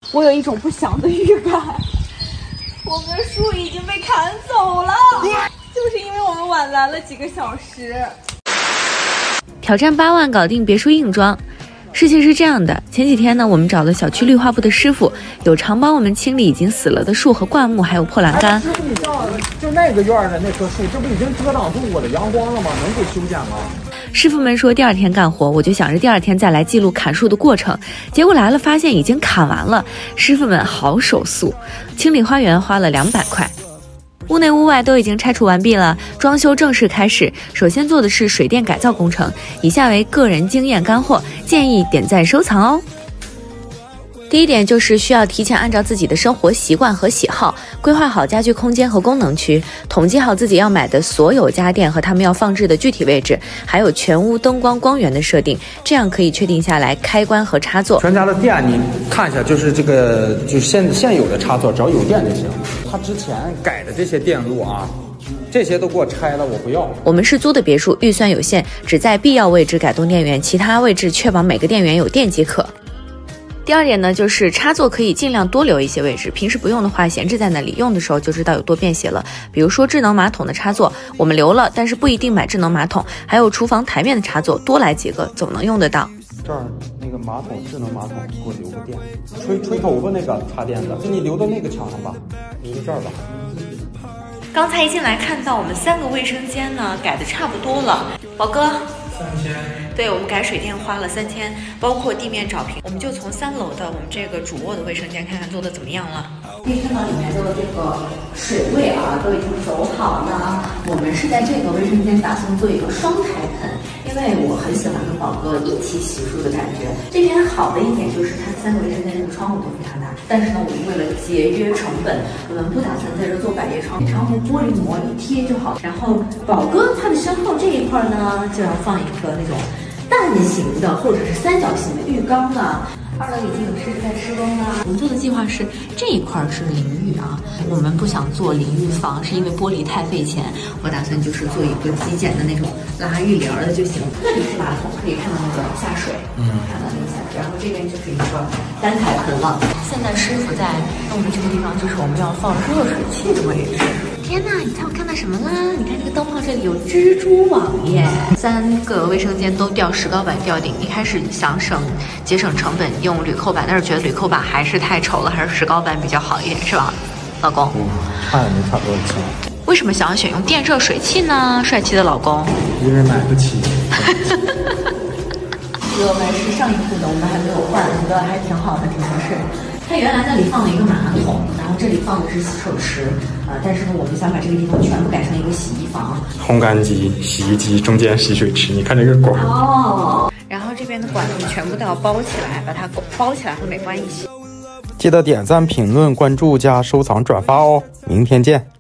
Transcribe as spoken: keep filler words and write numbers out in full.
我有一种不祥的预感，我们的树已经被砍走了，就是因为我们晚来了几个小时。 挑战八万搞定别墅硬装。事情是这样的，前几天呢，我们找了小区绿化部的师傅，有偿帮我们清理已经死了的树和灌木，还有破栏杆。 师傅，你像就那个院的那棵树，这不已经遮挡住我的阳光了吗？能给修剪吗？ 师傅们说第二天干活，我就想着第二天再来记录砍树的过程，结果来了发现已经砍完了。师傅们好手速，清理花园花了两百块。屋内屋外都已经拆除完毕了，装修正式开始。首先做的是水电改造工程，以下为个人经验干货，建议点赞收藏哦。第一点就是需要提前按照自己的生活习惯和喜好规划好家居空间和功能区，统计好自己要买的所有家电和它们要放置的具体位置，还有全屋灯光光源的设定，这样可以确定下来开关和插座。 全家的电你看一下，就是这个就是现现有的插座，只要有电就行。他之前改的这些电路啊，这些都给我拆了，我不要。 我们是租的别墅，预算有限，只在必要位置改动电源，其他位置确保每个电源有电即可。第二点呢，就是插座可以尽量多留一些位置，平时不用的话闲置在那里，用的时候就知道有多便携了。比如说智能马桶的插座，我们留了，但是不一定买智能马桶。还有厨房台面的插座，多来几个总能用得到。 这儿那个马桶智能马桶给我留个电，吹吹头发那个插电的，就你留到那个墙上吧，留到这儿吧。 刚才一进来看到我们三个卫生间呢改的差不多了，宝哥。 三千。 对，我们改水电花了三千，包括地面找平，我们就从三楼的我们这个主卧的卫生间看看做的怎么样了。 可以看到里面的这个水位啊都已经走好了。我们是在这个卫生间打算做一个双台盆，因为我很喜欢跟宝哥一起洗漱的感觉。这边好的一点就是它三个卫生间这个窗户都非常大，但是呢，我们为了节约成本，我们不打算在这做百叶窗，窗户玻璃膜一贴就好。然后宝哥他的身后这一块呢，就要放一个那种蛋形的或者是三角形的浴缸了。二楼已经有师傅在施工了。我们做的计划是这一块是淋浴啊，我们不想做淋浴房，是因为玻璃太费钱。我打算就是做一个极简的那种拉浴帘的就行。那里是马桶，可以看到那个下水，嗯，看到那下水。然后这边就是一个单台盆了。现在师傅在弄的这个地方就是我们要放热水器的位置。天呐，你猜我看到什么啦？你看这个灯泡这里有蜘蛛网耶！三个卫生间都吊石膏板吊顶。一开始想省节省成本用铝扣板，但是觉得铝扣板还是太丑了，还是石膏板比较好一点，是吧，老公？ 嗯，差也没差多少钱。 为什么想要选用电热水器呢？帅气的老公。 因为买不起。 这个门是上一户的，我们还没有换，觉得还挺好的，挺合适。它原来那里放了一个马桶，然后这里放的是洗手池，呃，但是呢，我们想把这个地方全部改成一个洗衣房。 烘干机、洗衣机中间洗水池，你看这个管。 哦。然后这边的管子全部都要包起来，把它包起来会美观一些。 记得点赞、评论、关注加收藏、转发哦！明天见。